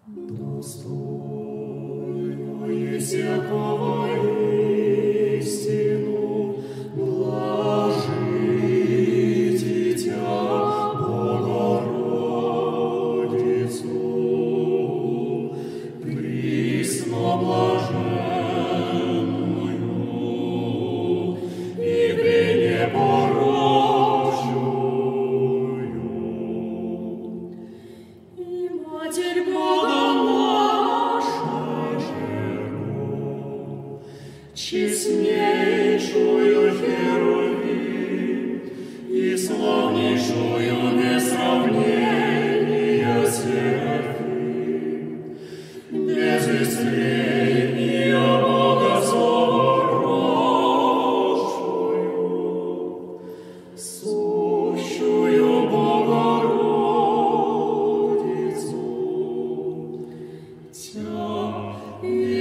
достойную всякого истину, блажи дитя Богородицу, пресноблаженную и пренепорочную, и Матерь Бога нашего, честнейшую Херувим и славнейшую без сравнения Серафим, без исцеления Бога словорожшую, сущую Богородицу, Тя